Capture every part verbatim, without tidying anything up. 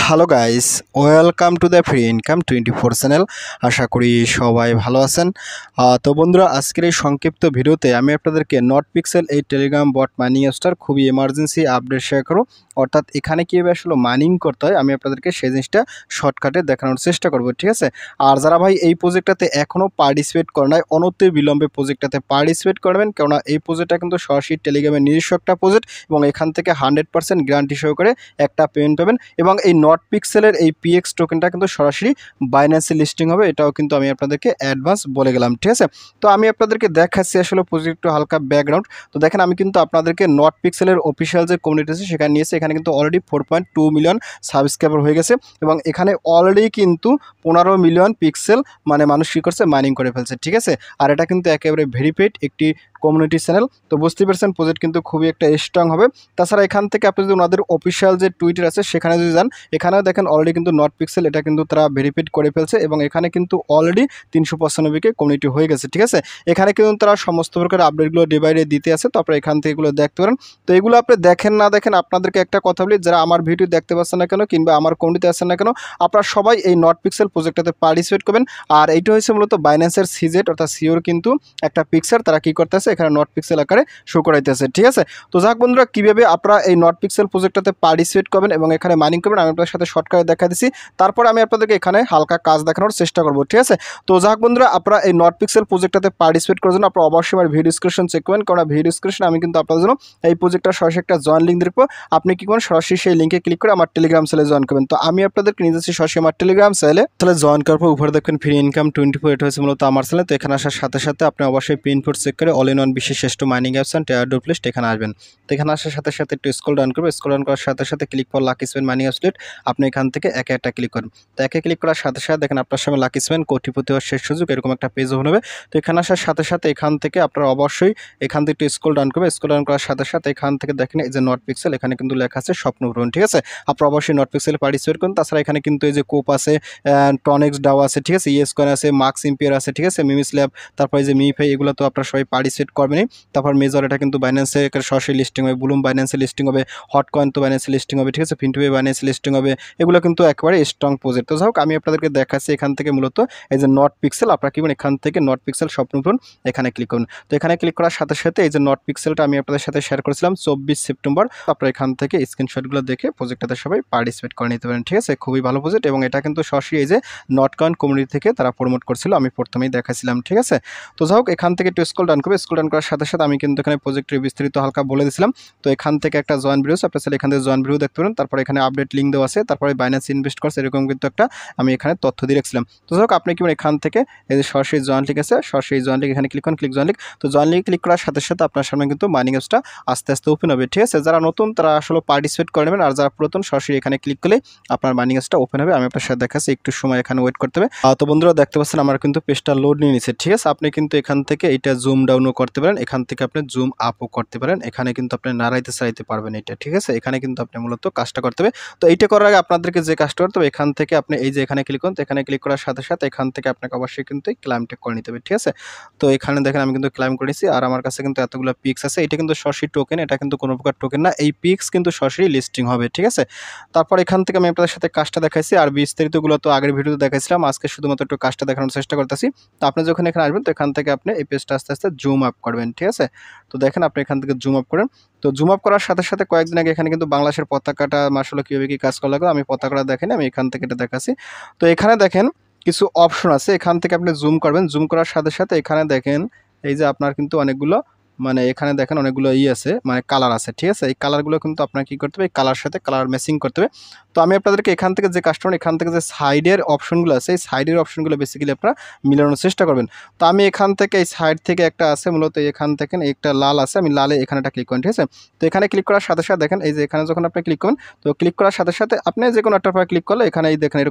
Hello guys, welcome to the free income twenty four channel. আশা করি সবাই ভালো আছেন। আহ, তো বন্ধুরা, আজকের এই সংক্ষিপ্ত ভিডিওতে আমি আপনাদেরকে নট পিক্সেল এই টেলিগ্রাম বট মাইনিং অ্যাপসটার খুবই এমার্জেন্সি আপডেট শেয়ার করো। অর্থাৎ এখানে কীভাবে আসলে মাইনিং করতে হয় আমি আপনাদেরকে সেই জিনিসটা শর্টকাটে দেখানোর চেষ্টা করব, ঠিক আছে। আর যারা ভাই এই প্রজেক্টটাতে এখনও পার্টিসিপেট করে নাই, অনতি বিলম্বে প্রজেক্টটাতে পার্টিসিপেট করবেন, কেননা এই প্রজেক্টটা কিন্তু সরাসরি টেলিগ্রামের নিজস্ব একটা প্রজেক্ট এবং এখান থেকে হান্ড্রেড পার্সেন্ট গ্যারান্টি সহকারে একটা পেমেন্ট পাবেন। এবং এই নট পিক্সেলের এই পিএক্স টোকেনটা কিন্তু সরাসরি বাইন্যান্সে লিস্টিং হবে, এটাও কিন্তু আমি আপনাদেরকে অ্যাডভান্স বলে গেলাম, ঠিক আছে। তো আমি আপনাদেরকে দেখাচ্ছি আসলে প্রজেক্টটা হালকা ব্যাকগ্রাউন্ড। তো দেখেন, আমি কিন্তু আপনাদেরকে নট পিক্সেলের অফিসিয়াল যে কমিউনিটি আছে সেখানে নিয়েছি। এখানে কিন্তু already four point two million subscriber হয়ে গেছে এবং এখানে অলরেডি কিন্তু পনেরো মিলিয়ন পিক্সেল মানে মানুষ কী করছে, মাইনিং করে ফেলছে, ঠিক আছে। আর এটা কিন্তু একেবারে ভেরিফাইড একটি কমিউনিটি চ্যানেল। তো বুঝতেই পারছেন প্রজেক্ট কিন্তু খুবই একটা স্ট্রং হবে। তাছাড়া এখান থেকে আপনি যদি ওনাদের অফিসিয়াল যে টুইটার আছে সেখানে যদি যান, এখানেও দেখেন অলরেডি কিন্তু নট পিক্সেল এটা কিন্তু তারা ভেরিফাইড করে ফেলছে এবং এখানে কিন্তু অলরেডি তিনশো পঁচানব্বইকে কমিউনিটি হয়ে গেছে, ঠিক আছে। এখানে কিন্তু তারা সমস্ত প্রকার আপডেটগুলো ডে বাই ডে দিতে আছে, তো আপনারা এখান থেকে এগুলো দেখতে পারেন। তো এগুলো আপনি দেখেন না দেখেন, আপনাদেরকে একটা কথা বলি, যারা আমার ভিডিও দেখতে পাচ্ছেন না কেন কিংবা আমার কমিউনিটিতে আছেন না কেন, আপনারা সবাই এই নট পিক্সেল প্রজেক্টটাতে পার্টিসিপেট করবেন। আর এইটা হচ্ছে মূলত বাইন্যান্সের সিজেট অর্থাৎ সিওর কিন্তু একটা পিক্সেল তারা কী করতেছে, এখানে নট পিক্সেল আকারে শো করাইতেছে, ঠিক আছে। তো যাক বন্ধুরা, কীভাবে আপনারা এই নট পিক্সেল প্রজেক্টটাতে পার্টিসিপেট করবেন এবং এখানে মাইনিং করবেন আমি আপনাদের সাথে শর্টকাটে দেখা দিচ্ছি। তারপর আমি আপনাদেরকে এখানে হালকা কাজ দেখানোর চেষ্টা করব, ঠিক আছে। তো যাক বন্ধুরা, আপনারা এই নট পিক্সেল প্রজেক্টটাতে পার্টিসিপেট করার জন্য আপনারা অবশ্যই আমার ভিডিও ডিসক্রিপশন চেক করবেন, কারণ ভিডিও ডিসক্রিপশনে আমি কিন্তু আপনাদের জন্য এই প্রজেক্টটার সরাসরি একটা জয়েন লিঙ্ক দেখবো। আপনি কি করেন, সরাসরি সেই লিঙ্কে ক্লিক করে আমার টেলিগ্রাম চ্যানেলে জয়েন করবেন। তো আমি আপনাদেরকে নিয়ে যাচ্ছি সরাসরি আমার টেলিগ্রাম চ্যানেলে। তাহলে জয়েন করার পর উপরে দেখবেন ফ্রি ইনকাম টোয়েন্টি ফোর, এটা হচ্ছে মূলত আমার চ্যানেল। তো এখানে আসার সাথে সাথে আপনি অবশ্যই পিন কোড চেক করে অল ইন ওয়ান বিশ্বের শ্রেষ্ঠ মাইনিং অ্যাপস অ্যান্ড টেয়ার ডট প্লেস এখানে আসবেন। তো এখানে আসার সাথে সাথে একটু স্ক্রল ডাউন করবে, স্ক্রল ডাউন করার সাথে সাথে click for lucky spin mining apps লিট, আপনি এখান থেকে একে একটা ক্লিক করুন। তো একে ক্লিক করার সাথে সাথে দেখেন আপনার সামনে লাকি স্পেন কোটিপতি হওয়ার শেষ সুযোগ এরকম একটা পেজ ওপেন হবে। তো এখানে আসার সাথে সাথে এখান থেকে আপনারা অবশ্যই এখান থেকে একটু স্ক্রল ডাউন করবে, স্ক্রল ডাউন করার সাথে সাথে এখান থেকে দেখেন এই যে নট পিক্সেল, এখানে কিন্তু লেখা আছে স্বপ্ন পূরণ, ঠিক আছে। আপনারা অবশ্যই নট পিক্সেলে পার্টিসিপেট করুন। তাছাড়া এখানে কিন্তু এই যে কোপ আছে, টনেক্স ডাও আছে, ঠিক আছে, ইয়েস কয়েন আছে, মার্কস ইম্পিয়ার আছে, ঠিক আছে, মিমিস ল্যাব, তারপরে যে মিফাই, এগুলো তো আপনারা সবাই পার্টিসিপেট করবেনই। তারপর মেজর এটা কিন্তু বাইন্যান্সে সরাসরি লিস্টিং হবে, বুলুম বাইন্যান্সে লিস্টিং হবে, হট কয়েন তো বাইন্যান্সে লিস্টিং হবে, ঠিক আছে, ফিনটুবে বাইন্যান্সে লিস্টিং হবে। এগুলো কিন্তু একেবারে স্ট্রং প্রজেক্ট। তো যাই হোক, আমি আপনাদেরকে দেখাচ্ছি এখান থেকে মূলত এই যে নট পিক্সেল, আপনারা কি এখান থেকে নট পিক্সেল স্বপ্ন পূরণ এখানে ক্লিক করুন। তো এখানে ক্লিক করার সাথে সাথে এই যে নট পিক্সেলটা আমি আপনাদের সাথে শেয়ার করেছিলাম চব্বিশ সেপ্টেম্বর, আপনারা এখান থেকে স্ক্রিনশটগুলো দেখে প্রজেক্টটাতে সবাই পার্টিসিপেট করে নিতে পারেন, ঠিক আছে। খুবই ভালো প্রজেক্ট এবং এটা কিন্তু সরাসরি এই যে নট কয়েন কমিউনিটি থেকে তারা প্রমোট করছিল, আমি প্রথমেই দেখাছিলাম, ঠিক আছে। তো যাই হোক, এখান থেকে একটু স্ক্রল ডাউন করবে, স্ক্রল ডাউন করার সাথে সাথে আমি কিন্তু এখানে প্রজেক্টের বিস্তারিত হালকা বলে দিয়েছিলাম। তো এখান থেকে একটা জয়েন ভিডিও আছে, আপনারা এখান থেকে জয়েন ভিডিও দেখতে পারেন। তারপরে এখানে আপডেট লিঙ্ক দেওয়া আছে, তারপরে বাইন্যান্স ইনভেস্ট করছে এরকম কিন্তু একটা আমি এখানে তথ্য দিয়ে রাখছিলাম। তো যাই হোক, আপনি কি এখান থেকে এই যে সরাসরি জয়েন লিঙ্ক আছে, সরাসরি জয়েন লিঙ্ক এখানে ক্লিক করুন, ক্লিক জয়েন লিঙ্ক। তো জয়েন লিঙ্ক ক্লিক করার সাথে সাথে আপনার সামনে কিন্তু মাইনিং অ্যাপসটা আস্তে আস্তে ওপেন হবে, ঠিক আছে। যারা নতুন তারা আসলে পার্টিসিপেট করে নেবেন, আর যারা পুরাতন সরাসরি এখানে ক্লিক করলে আপনার মাইনিং অ্যাপসটা ওপেন হবে। আমি আপনার সাথে দেখাচ্ছি, একটু সময় এখানে ওয়েট করতে হবে। তো বন্ধুরা দেখতে পাচ্ছেন আমার কিন্তু পেজটা লোড নিয়ে নিচ্ছে, ঠিক আছে। আপনি কিন্তু এখান থেকে এটা জুম ডাউনও করতে পারেন, এখান থেকে আপনি জুম আপও করতে পারেন, এখানে কিন্তু আপনি নাড়াইতে চাইতে পারবেন এটা, ঠিক আছে। এখানে কিন্তু আপনি মূলত কাজটা করতে হবে। তো এইটা করার আগে আপনাদেরকে যে কাজটা করতে হবে, এখান থেকে আপনি এই যে এখানে ক্লিক করুন, এখানে ক্লিক করার সাথে সাথে এখান থেকে আপনাকে অবশ্যই কিন্তু ক্লাইমটা করে নিতে হবে, ঠিক আছে। তো এখানে দেখেন আমি কিন্তু ক্লাইম করেছি আর আমার কাছে কিন্তু এতগুলো পিক্স আছে। এটা কিন্তু সরাসরি টোকেন, এটা কিন্তু কোনো প্রকার টোকেন না, এই পিক্স কিন্তু সরাসরি লিস্টিং হবে, ঠিক আছে। তারপর এখান থেকে আমি আপনাদের সাথে কাজটা দেখাইছি, আর বিস্তারিতগুলো তো আগের ভিডিওতে দেখাইছিলাম, আজকে শুধুমাত্র একটু কাজটা দেখানোর চেষ্টা করতেছি। তো আপনি যখন এখানে আসবেন, তো এখান থেকে আপনি এই পেজটা আস্তে আস্তে জুম আপ করবেন, ঠিক আছে। তো দেখেন আপনি এখান থেকে জুম আপ করেন। তো জুম আপ করার সাথে সাথে কয়েকদিন আগে এখানে কিন্তু বাংলাদেশের পতাকাটা আসলে কীভাবে কী কাজ করা লাগবে আমি পতাকাটা দেখেন, আমি এখান থেকে এটা দেখাচ্ছি। তো এখানে দেখেন কিছু অপশন আছে, এখান থেকে আপনি জুম করবেন, জুম করার সাথে সাথে এখানে দেখেন এই যে আপনার কিন্তু অনেকগুলো মানে এখানে দেখেন অনেকগুলো ই আছে, মানে কালার আছে, ঠিক আছে। এই কালারগুলো কিন্তু আপনার কী করতে হবে, এই কালার সাথে কালার ম্যাচিং করতে হবে। তো আমি আপনাদেরকে এখান থেকে যে কাস্টমার এখান থেকে যে সাইডের অপশনগুলো আছে, এই সাইডের অপশনগুলো বেসিক্যালি আপনারা মিলানোর চেষ্টা করবেন। তো আমি এখান থেকে এই সাইড থেকে একটা আছে মূলত এখান থেকে একটা লাল আছে, আমি লালে এখানে একটা ক্লিক করেন, ঠিক আছে। তো এখানে ক্লিক করার সাথে সাথে দেখেন এই যে এখানে যখন আপনি ক্লিক করেন, তো ক্লিক করার সাথে সাথে আপনি যে কোনো একটা ক্লিক করলে এখানে এই দেখেন এরকম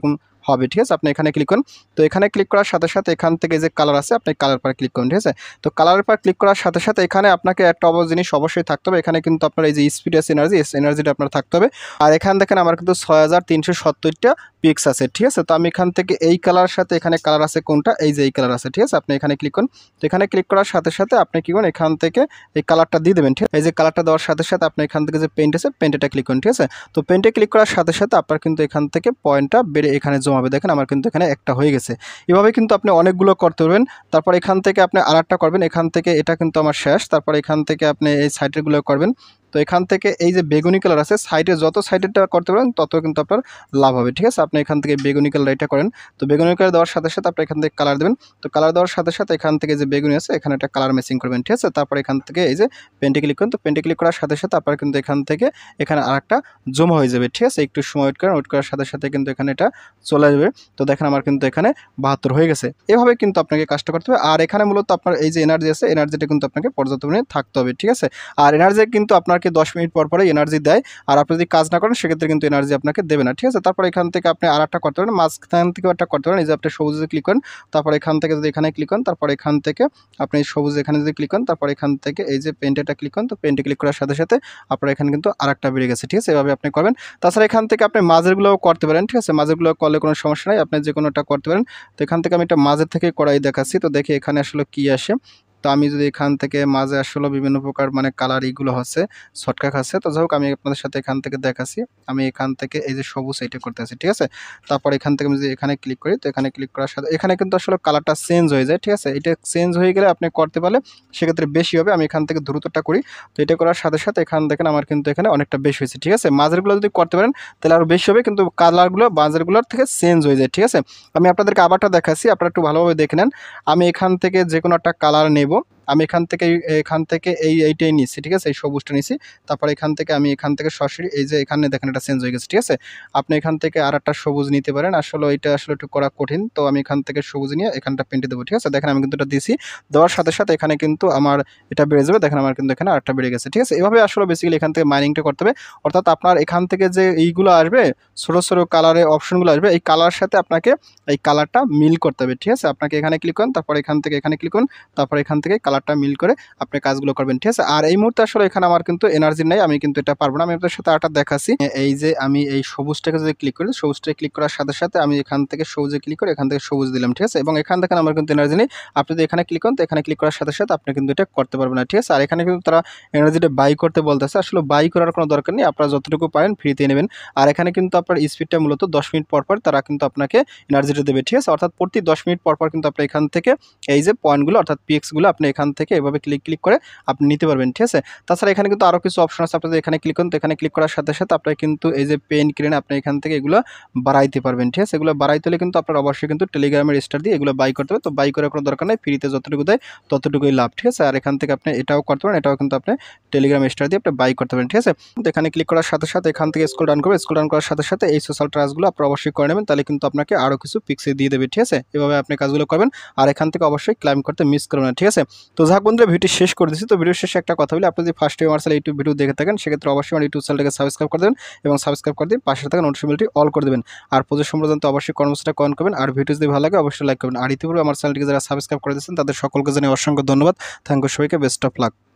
হবে, ঠিক আছে। আপনি এখানে ক্লিক করুন। তো এখানে ক্লিক করার সাথে সাথে এখান থেকে যে কালার আছে আপনি কালার পর ক্লিক করুন, ঠিক আছে। তো কালারের পর ক্লিক করার সাথে সাথে এখানে আপনাকে একটা অবশ্য জিনিস অবশ্যই থাকতে হবে। এখানে কিন্তু আপনার এই যে স্পিড এস এনার্জি এস এনার্জিটা আপনার থাকতে হবে। আর এখানে দেখেন আমার কিন্তু ছয় হাজার তিনশো সত্তরটা পিক্স আছে, ঠিক আছে। তো আমি এখান থেকে এই কালার সাথে এখানে কালার আছে কোনটা, এই যে এই কালার আছে, ঠিক আছে। আপনি এখানে ক্লিক করুন। তো এখানে ক্লিক করার সাথে সাথে আপনি কি করুন, এখান থেকে এই কালারটা দিয়ে দেবেন, ঠিক আছে। এই যে কালারটা দেওয়ার সাথে সাথে আপনি এখান থেকে যে পেইন্ট আছে পেইন্টটা ক্লিক করুন, ঠিক আছে। তো পেইন্টে ক্লিক করার সাথে সাথে আপনার কিন্তু এখান থেকে পয়েন্টটা বেড়ে এখানে জমাবে। দেখেন আমার কিন্তু এখানে একটা হয়ে গেছে। এভাবে কিন্তু আপনি অনেকগুলো করতে পারবেন। তারপর এখান থেকে আপনি আরেকটা করবেন। এখান থেকে এটা কিন্তু আমার শেষ। তারপর এখান থেকে আপনি এই সাইডেরগুলো করবেন। তো এখান থেকে এই যে বেগুনি কালার আছে সাইডে যত সাইডেরটা করতে পারেন তত কিন্তু আপনার লাভ হবে, ঠিক আছে। আপনি এখান থেকে বেগুনি কালার এটা করেন। তো বেগুনি কালার দেওয়ার সাথে সাথে আপনি এখান থেকে কালার দেবেন। তো কালার দেওয়ার সাথে সাথে এখান থেকে যে বেগুনি আছে এখানে একটা কালার ম্যাচিং করবেন, ঠিক আছে। তারপর এখান থেকে এই যে পেন্টে ক্লিক করুন। তো পেন্টে ক্লিক করার সাথে সাথে আপনার কিন্তু এখান থেকে এখানে আরেকটা জমা হয়ে যাবে, ঠিক আছে। একটু সময় ওয়েট করেন, ওয়েট করার সাথে সাথে কিন্তু এখানে এটা চলে আসবে। তো দেখেন আমার কিন্তু এখানে বাহাত্তর হয়ে গেছে। এভাবে কিন্তু আপনাকে কাজটা করতে হবে। আর এখানে মূলত আপনার এই যে এনার্জি আছে এনার্জিটা কিন্তু আপনাকে পর্যাপ্ত পরিমাণে থাকতে হবে, ঠিক আছে। আর এনার্জি কিন্তু আপনাকে দশ মিনিট পর পরে এনার্জি দেয়। আর আপনি যদি কাজ না করেন সেক্ষেত্রে কিন্তু এনার্জি আপনাকে দেবে না, ঠিক আছে। তারপর এখান থেকে আপনি আর একটা করতে পারেন, মাঝখান থেকে একটা করতে পারেন। এই যে আপনি সবুজে ক্লিক করেন, তারপর এখান থেকে যদি এখানে ক্লিক করেন, তারপর এখান থেকে আপনি সবুজ এখানে যদি ক্লিক করেন, তারপর এখান থেকে এই যে পেন্টেটা ক্লিক করেন। তো পেন্টে ক্লিক করার সাথে সাথে আপনার এখানে কিন্তু আরেকটা বেড়ে গেছে, ঠিক আছে। এভাবে আপনি করবেন। তাছাড়া এখান থেকে আপনি মাঝেরগুলোও করতে পারেন, ঠিক আছে। মাঝেরগুলো করলে কোনো সমস্যা নাই, আপনি যে কোনোটা করতে পারেন। তো এখান থেকে আমি একটা মাঝের থেকে করাই দেখাচ্ছি। তো দেখি এখানে আসলে কি আসে। তো আমি যদি এখান থেকে মাঝে আসলে বিভিন্ন প্রকার মানে কালার এইগুলো হচ্ছে শর্টকাট আছে। তো যাই হোক আমি আপনাদের সাথে এখান থেকে দেখাচ্ছি। আমি এখান থেকে এই যে সবুজ এইটা করতেছি, ঠিক আছে। তারপর এখান থেকে আমি যদি এখানে ক্লিক করি, তো এখানে ক্লিক করার সাথে এখানে কিন্তু আসলে কালারটা চেঞ্জ হয়ে যায়, ঠিক আছে। এটা চেঞ্জ হয়ে গেলে আপনি করতে পারলে সেক্ষেত্রে বেশি হবে। আমি এখান থেকে দ্রুতটা করি। তো এটা করার সাথে সাথে এখান দেখেন আমার কিন্তু এখানে অনেকটা বেশি হয়েছে, ঠিক আছে। মাঝেরগুলো যদি করতে পারেন তাহলে আরও বেশি হবে, কিন্তু কালারগুলো মাঝেরগুলোর থেকে চেঞ্জ হয়ে যায়, ঠিক আছে। আমি আপনাদেরকে আবারটা দেখাচ্ছি, আপনারা একটু ভালোভাবে দেখে নেন। আমি এখান থেকে যে কোনো একটা কালার নেব। আমি এখান থেকে এখান থেকে এই এইটাই নিচ্ছি, ঠিক আছে। এই সবুজটা নিচ্ছি। তারপর এখান থেকে আমি এখান থেকে সরাসরি এই যে এখানে দেখেন এটা চেঞ্জ হয়ে গেছে, ঠিক আছে। আপনি এখান থেকে আর একটা সবুজ নিতে পারেন। আসলে এটা আসলে একটু করা কঠিন। তো আমি এখান থেকে সবুজ নিয়ে এখানটা পেন্টে দেবো, ঠিক আছে। দেখেন আমি কিন্তু এটা দিছি। দেওয়ার সাথে সাথে এখানে কিন্তু আমার এটা বেড়ে যাবে। দেখেন আমার কিন্তু এখানে আরেকটা বেড়ে গেছে, ঠিক আছে। এভাবে আসলে বেসিক্যালি এখান থেকে মাইনিংটা করতে হবে। অর্থাৎ আপনার এখান থেকে যে এইগুলো আসবে ছোটো ছোটো কালারের অপশনগুলো আসবে, এই কালার সাথে আপনাকে এই কালারটা মিল করতে হবে, ঠিক আছে। আপনাকে এখানে ক্লিক করুন, তারপর এখান থেকে এখানে ক্লিক করুন, তারপর এখান থেকে কালারটা মিল করে আপনি কাজগুলো করবেন, ঠিক আছে। আর এই মুহূর্তে আসলে এখানে আমার কিন্তু এনার্জি নাই, আমি কিন্তু এটা পারবো না। আমি আপনাদের সাথে আরেকটা দেখাচ্ছি। এই যে আমি এই সবুজটাকে যদি ক্লিক করি, সবুজটাকে ক্লিক করার সাথে সাথে আমি এখান থেকে সবুজে ক্লিক করে এখান থেকে সবুজ দিলাম, ঠিক আছে। এবং এখান দেখেন আমার কিন্তু এনার্জি নেই। আপনি যদি এখানে ক্লিক করেন, তো এখানে ক্লিক করার সাথে সাথে আপনি কিন্তু এটা করতে পারবেন না, ঠিক আছে। আর এখানে কিন্তু তারা এনার্জিটা বাই করতে বলতেছে। আসলে বাই করার কোনো দরকার নেই, আপনারা যতটুকু পারেন ফ্রিতে নেবেন। আর এখানে কিন্তু আপনার স্পিডটা মূলত দশ মিনিট পর পর তারা কিন্তু আপনাকে এনার্জিটা দেবে, ঠিক আছে। অর্থাৎ প্রতি দশ মিনিট পর পর কিন্তু আপনি এখান থেকে এই যে পয়েন্টগুলো অর্থাৎ পিএক্সগুলো আপনি এখান থেকে এভাবে ক্লিক ক্লিক করে আপনি নিতে পারবেন, ঠিক আছে। তাছাড়া এখানে কিন্তু আরও কিছু অপশন আছে। আপনাদের এখানে ক্লিক করুন, তো এখানে ক্লিক করার সাথে সাথে আপনার কিন্তু এই যে পেন ক্রেন আপনি এখান থেকে এগুলো বাড়াইতে পারবেন, ঠিক আছে। এগুলো বাড়াইতে হলে কিন্তু আপনার অবশ্যই কিন্তু টেলিগ্রামের স্টার দিয়ে এগুলো বাই করতে হবে। তো বাই করার কোনো দরকার নেই, ফ্রিতে যতটুকু দেয় ততটুকুই লাভ, ঠিক আছে। আর এখান থেকে আপনি এটাও করতে পারেন, এটাও কিন্তু আপনি টেলিগ্রাম স্টার দিয়ে আপনি বাই করতে পারেন, ঠিক আছে। তো এখানে ক্লিক করার সাথে সাথে এখান থেকে স্ক্রল ডাউন করবে, স্ক্রল ডাউন করার সাথে সাথে এই সোশ্যাল ট্রাস্টগুলো আপনি অবশ্যই করে নেবেন, তাহলে কিন্তু আপনাকে আরও কিছু পিক্সে দিয়ে দেবে, ঠিক আছে। এভাবে আপনি কাজগুলো করবেন। আর এখান থেকে অবশ্যই ক্লাইম করতে মিস করবেন না, ঠিক আছে। তো যাক বন্ধুরা ভিডিও শেষ করে দিচ্ছি। তো ভিডিও শেষে একটা কথা বলি, আপনি যদি ফার্স্ট টাইম আমার চ্যানেল ইউটিউব ভিডিও দেখে থাকেন সেক্ষেত্রে অবশ্যই আমার ইউটিউব চ্যানেলটাকে সাবস্ক্রাইব করে দেবেন এবং সাবস্ক্রাইব করে দিয়ে পাশে থাকা নোটিফিকেশনটি অল করে দেবেন। আর প্রজেক্ট সম্পর্কে অবশ্যই কর্মসূচিটা কমেন্ট করবেন। আর ভিডিও যদি ভালো লাগে অবশ্যই লাইক করবেন। আর ইতিপূর্বে আমার চ্যানেলটিকে যারা সাবস্ক্রাইব করে দিয়েছেন তাদের সকলকে জানাই অসংখ্য ধন্যবাদ। থ্যাংক ইউ, সবাইকে বেস্ট অফ লাক।